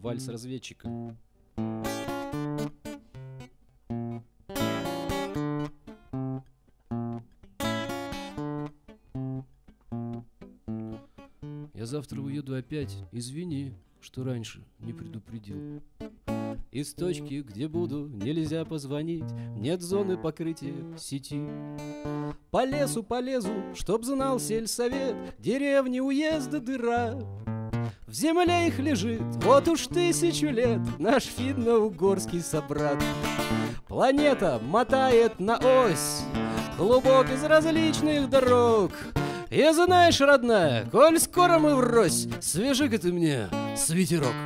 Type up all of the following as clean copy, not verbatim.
вальс разведчика. Я завтра уеду опять, извини, что раньше не предупредил. Из точки, где буду, нельзя позвонить, нет зоны покрытия сети. По лесу полезу, чтоб знал сельсовет, деревни, уезда, дыра. В земле их лежит, вот уж 1000 лет, наш финно-угорский собрат. Планета мотает на ось клубок из различных дорог. И знаешь, родная, коль скоро мы врозь, свяжи-ка ты мне свитерок.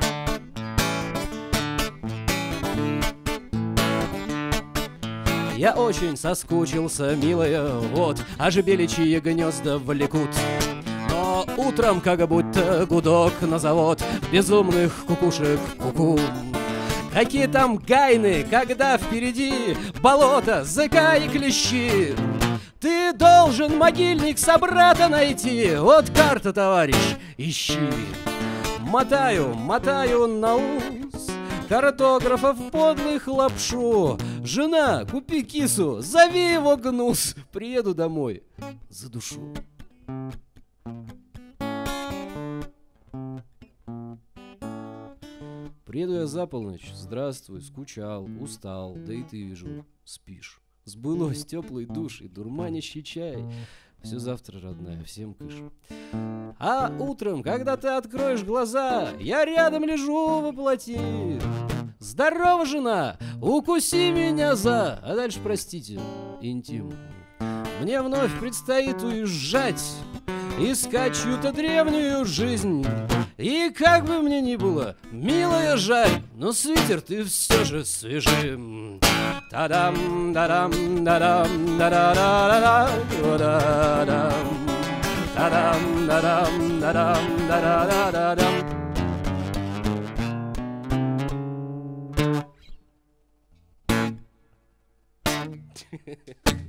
Я очень соскучился, милая, вот, аж беличьи гнезда влекут. Но утром как будто гудок на завод безумных кукушек куку. Какие там гайны, когда впереди болото, зыка и клещи. Ты должен могильник собрата найти, вот карта, товарищ, ищи. Мотаю на ус картографов подлых лапшу. Жена, купи кису, зови его гнус, приеду домой, задушу. Приеду я за полночь, здравствуй, скучал, устал, да и ты, вижу, спишь. Сбылось теплый душ и дурманящий чай. Все завтра, родная, всем кыш. А утром, когда ты откроешь глаза, я рядом лежу воплоти. Здорово, жена, укуси меня за... А дальше, простите, интим. Мне вновь предстоит уезжать, искать чью-то древнюю жизнь. И как бы мне ни было, милая, жаль, но свитер ты все же свежи. Та-дам, да-дам, да-дам, да-да-да-да-дам, та-дам, да-дам, да-дам, да-да-да-дам.